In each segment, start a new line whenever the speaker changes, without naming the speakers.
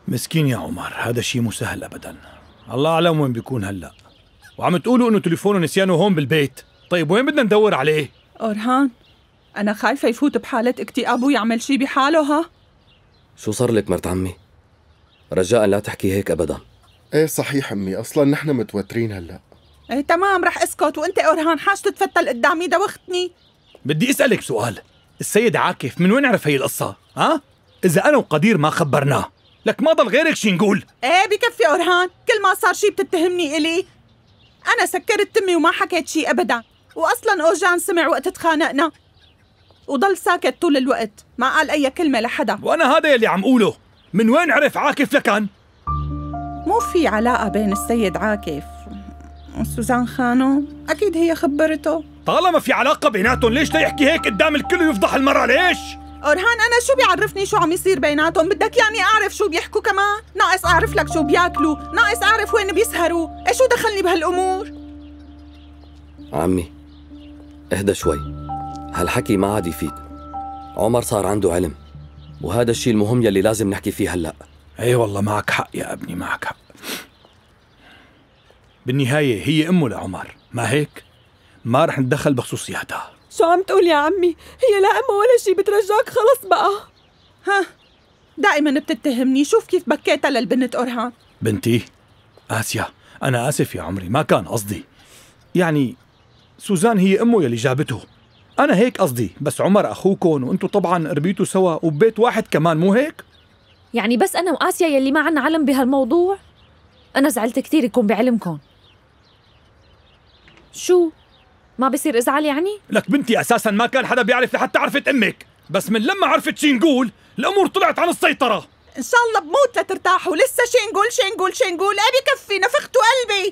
مسكين يا عمر، هذا شيء مو سهل ابدا. الله اعلم وين بيكون هلا. وعم تقولوا انه تليفونه نسيانه هون بالبيت. طيب وين بدنا ندور عليه؟
أورهان، أنا خايفة يفوت بحالة اكتئاب ويعمل شي بحاله. ها؟
شو صار لك مرت عمي؟ رجاء لا تحكي هيك أبدا.
ايه صحيح أمي، أصلا نحن متوترين هلأ.
ايه تمام، رح اسكت. وانت أورهان حاجة تتفتل قدامي دوختني.
بدي اسألك سؤال، السيد عاكف من وين عرف هي القصة؟ ها؟ إذا أنا وقدير ما خبرناه، لك ما ضل غيرك شي نقول؟
ايه بكفي أورهان، كل ما صار شي بتتهمني إلي. أنا سكرت تمي وما حكيت شي أبدا، وأصلا أوجان سمع وقت تخانقنا وضل ساكت طول الوقت، ما قال أي كلمة لحدا.
وأنا هذا يلي عم قوله، من وين عرف عاكف لكان؟
مو في علاقة بين السيد عاكف وسوزان خانم؟ أكيد هي خبرته.
طالما في علاقة بيناتهم ليش لا يحكي هيك قدام الكل ويفضح المرة؟ ليش؟
أورهان أنا شو بيعرفني شو عم يصير بيناتهم؟ بدك يعني أعرف شو بيحكوا كمان؟ ناقص أعرف لك شو بياكلوا، ناقص أعرف وين بيسهروا، إيش شو دخلني بهالأمور؟
عمي اهدى شوي، هالحكي ما عاد يفيد. عمر صار عنده علم، وهذا الشيء المهم يلي لازم نحكي فيه هلأ.
اي والله معك حق يا ابني، معك حق. بالنهاية هي أمه لعمر، ما هيك؟ ما رح نتدخل بخصوصياتها.
شو عم تقول يا عمي؟ هي لا أمها ولا شي، بترجاك خلص بقى.
ها، دائما بتتهمني. شوف كيف بكيتها للبنت أورهان.
بنتي آسيا، أنا آسف يا عمري، ما كان قصدي. يعني سوزان هي أمه يلي جابته، أنا هيك قصدي. بس عمر أخوكم وأنتوا طبعا ربيتوا سوا وببيت واحد كمان، مو هيك؟
يعني بس أنا وآسيا يلي ما عنا علم بهالموضوع؟ أنا زعلت كتير يكون بعلمكم. شو؟ ما بصير إزعل يعني؟
لك بنتي أساساً ما كان حدا بيعرف لحتى عرفت أمك، بس من لما عرفت شي نقول الأمور طلعت عن السيطرة.
إن شاء الله بموت لترتاحوا، لسه شي نقول شي نقول شي نقول. أبي كفي، نفختوا قلبي.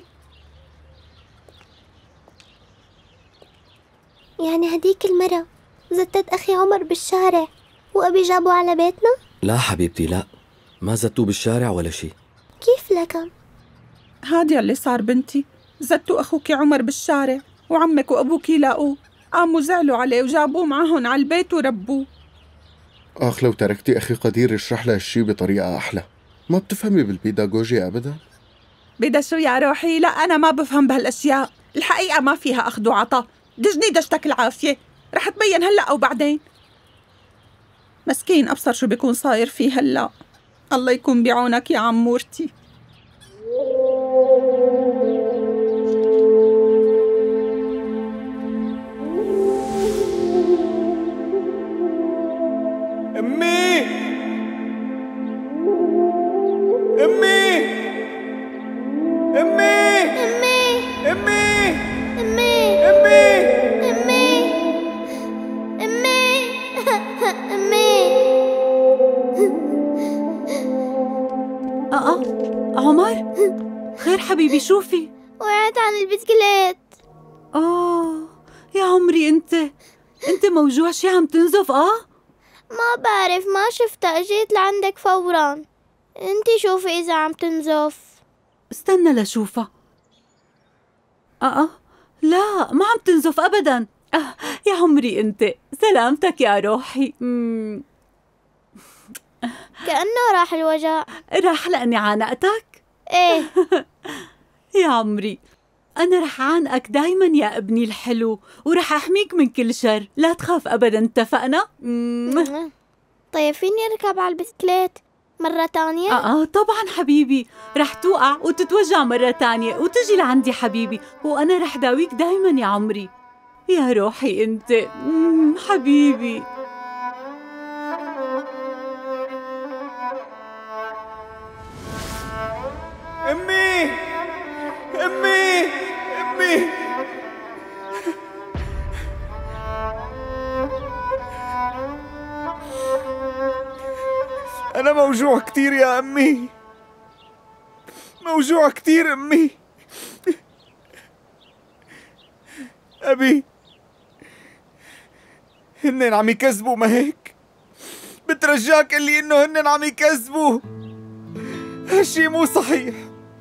يعني هديك المرة زتت أخي عمر بالشارع وأبي جابه على بيتنا؟
لا حبيبتي لا، ما زتوه بالشارع ولا شيء.
كيف لكم؟
هادي اللي صار بنتي، زتوا أخوك عمر بالشارع وعمك وأبوك لاقوه، قاموا زعلوا عليه وجابوه معهم على البيت وربوه.
آخ لو تركتي أخي قدير يشرح لها الشي بطريقة أحلى. ما بتفهمي بالبيداغوجيا أبدا.
بدا شو يا روحي؟ لا أنا ما بفهم بهالأشياء، الحقيقة ما فيها أخذ وعطا. دجني دجتك العافية، رح تبين هلأ أو بعدين. مسكين أبصر شو بيكون صاير فيه هلأ. الله يكون بعونك يا عمورتي.
أمي أمي أمي
أمي
أمي
أمي
أمي
أمي أمي أمي.
عمر، خير حبيبي، شوفي.
وقعت عن البسكليت.
يا عمري، انت موجوع شي، عم تنزف؟
ما بعرف، ما شفتها، اجيت لعندك فورا. انتي شوفي إذا عم تنزف.
استنى لشوفها. لا، ما عم تنزف أبدا. يا عمري انت، سلامتك يا روحي.
كأنه راح الوجع.
راح لأني عانقتك؟
ايه.
يا عمري، أنا رح عانقك دايما يا ابني الحلو، ورح أحميك من كل شر، لا تخاف أبدا، اتفقنا؟
طيب فيني أركب على البسكليت مرة تانية؟
طبعا حبيبي، رح توقع وتتوجع مرة تانية وتجي لعندي حبيبي، وأنا رح داويك دايما يا عمري. يا روحي انت، حبيبي.
أمي أمي أمي أنا موجوع كتير يا أمي، موجوع كتير أمي. أبي هنن عم يكذبوا، ما هيك؟ بترجاك قلي إنه هنن عم يكذبوا، هالشي مو صحيح.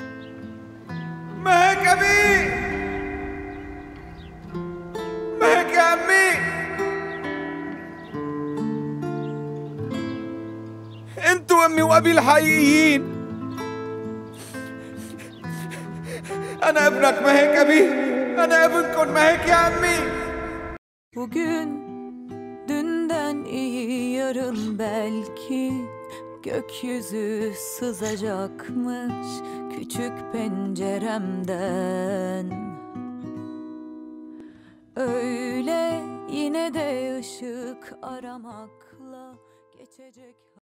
ما هيك أبي، ما هيك يا أمي. انتوا امي وابي الحقيقيين. انا ابنك ما هيك ابي؟ انا ابنكم ما هيك يا عمي؟
Bugün dünden iyi yarın belki gökyüzü sızacakmış küçük penceremden. Öyle yine de ışık aramakla geçecek.